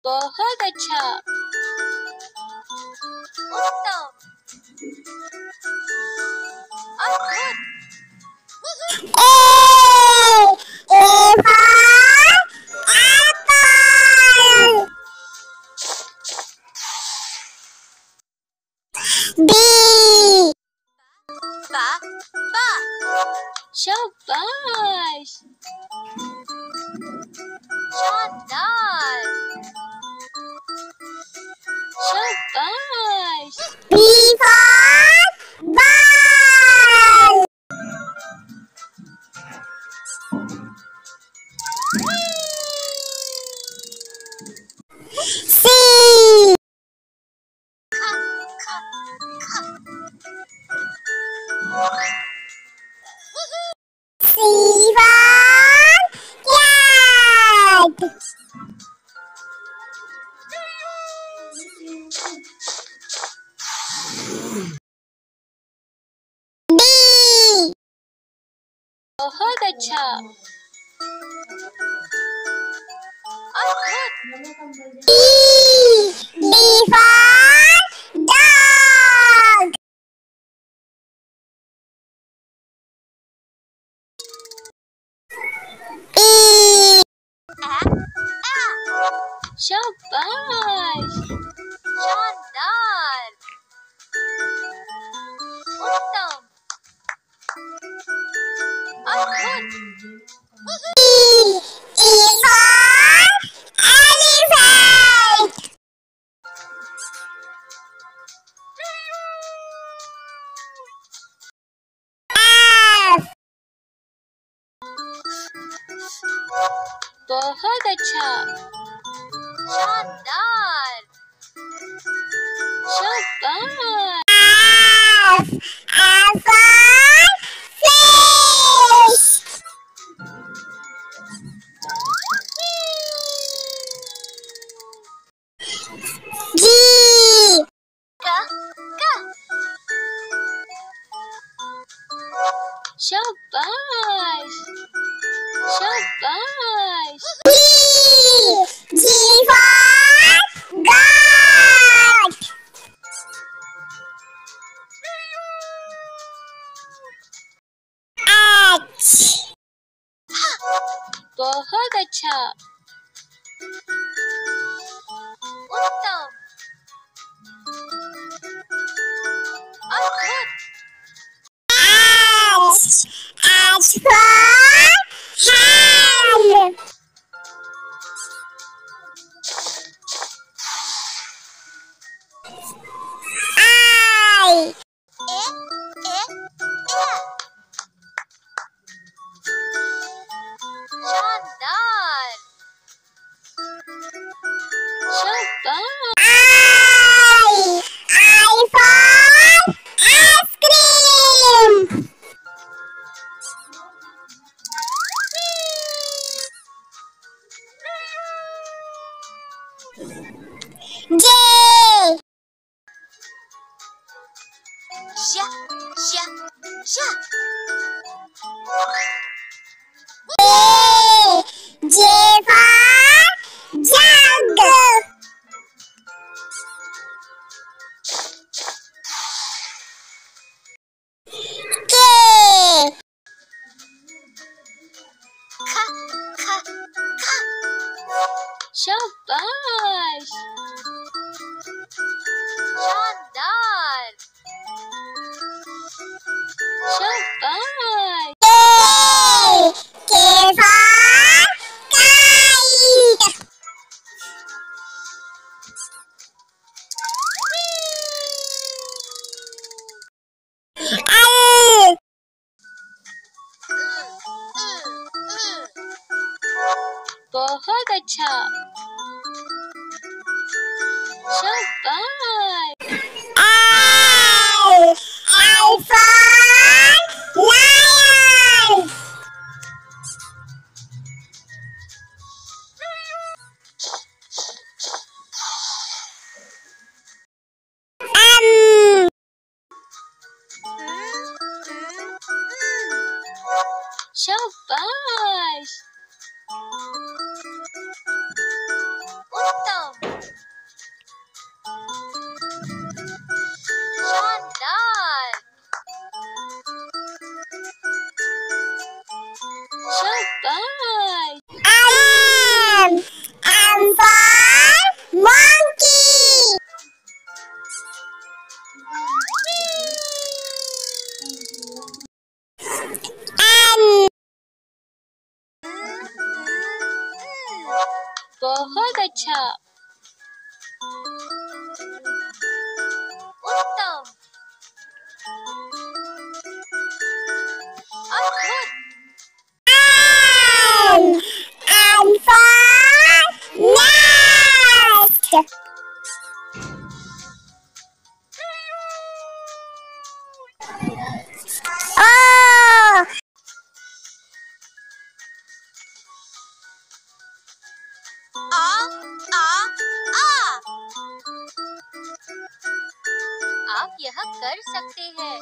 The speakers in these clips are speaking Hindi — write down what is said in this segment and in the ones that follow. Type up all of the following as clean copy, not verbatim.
बहुत अच्छा। उत्तम। अद्भुत। बा बा। शाबाश। शानदार। शाबाश। बहुत अच्छा। अद्भुत। शाबाश। शानदार। उत्तम। अद्भुत। बहुत अच्छा। शानदार। शाबाश। का का। शाबाश। शाबाश। बहुत अच्छा। उत्तम। अद्भुत। शानदार। शाबाश। शानदार। शाबाश। बहुत अच्छा। शाबाश। शाबाश। उत्तम। शाबाश। M for monkey. N. बहुत अच्छा। उत्तम। अद्भुत। N for nest. O. आ। आप यह कर सकते हैं।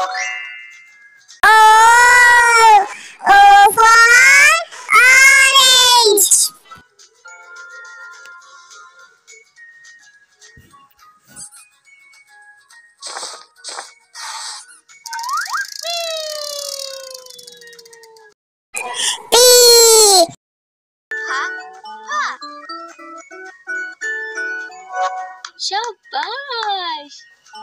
O. O for orange. P. हा हा। शाबाश।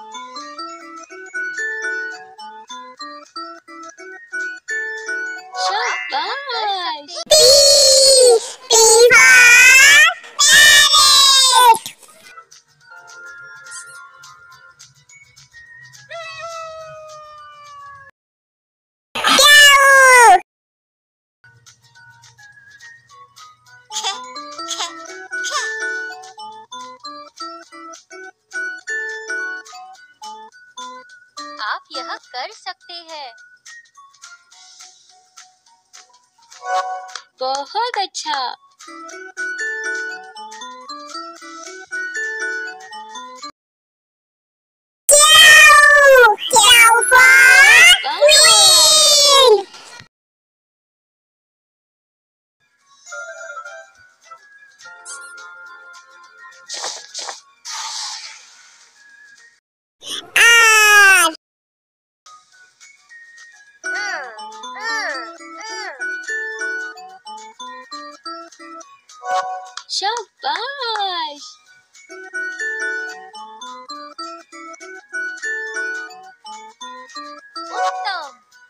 शाबाश। P. P for parrot. Q. आप यह कर सकते हैं। बहुत अच्छा। Q for queen. R. शाबाश। उत्तम।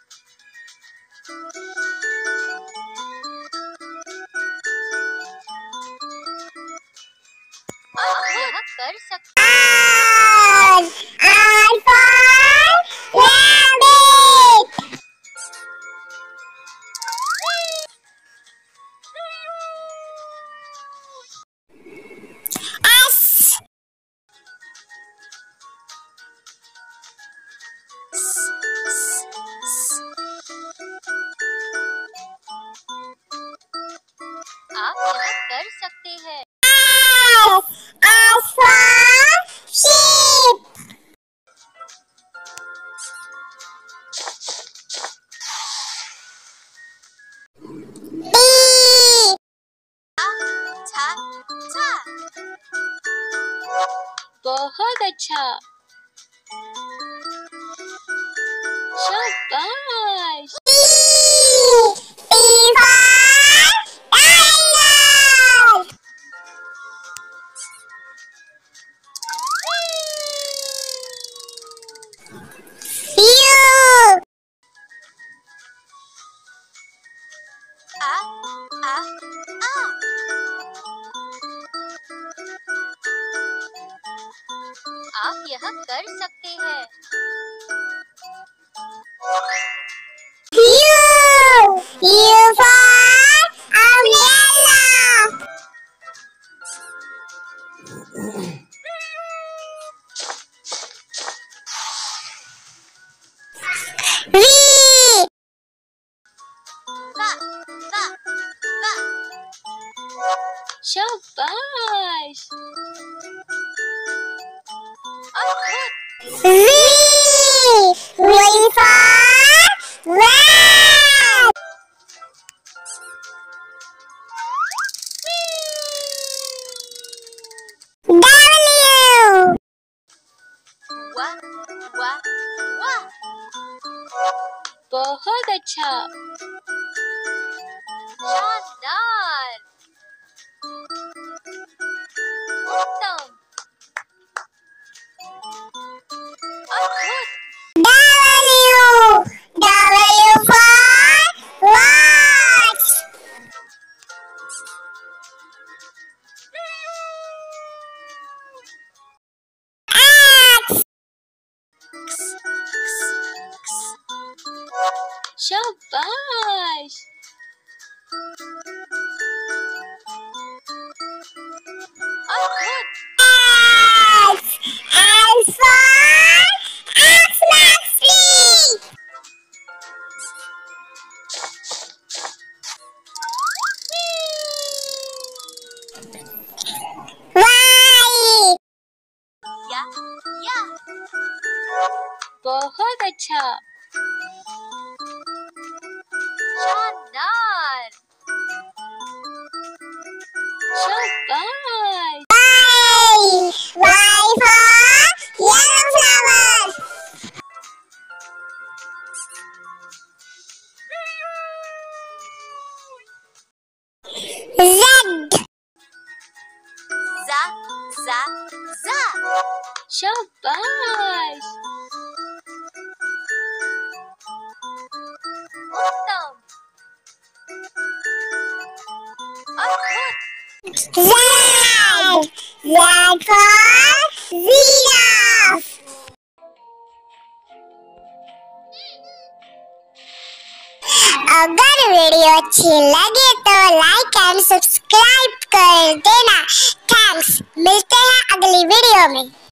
आप यह कर सकते R. R for rabbit. S. आप यह कर सकते हैं। S for sheep. B. बहुत अच्छा। शाबाश। B. B for tiger. U. आप यह कर सकते हैं। U. U for umbrella. V. शाबाश। अद्भुत। V. V for rat. W. वाह वाह वाह। बहुत अच्छा। अच्छा। शानदार। शाबाश। Y for yellow flower. Z. जा जा जा। शाबाश। उत्तम। अद्भुत। Z. Z for giraffe. अगर वीडियो अच्छी लगे तो लाइक एंड सब्सक्राइब कर देना। थैंक्स। मिलते हैं अगली वीडियो में।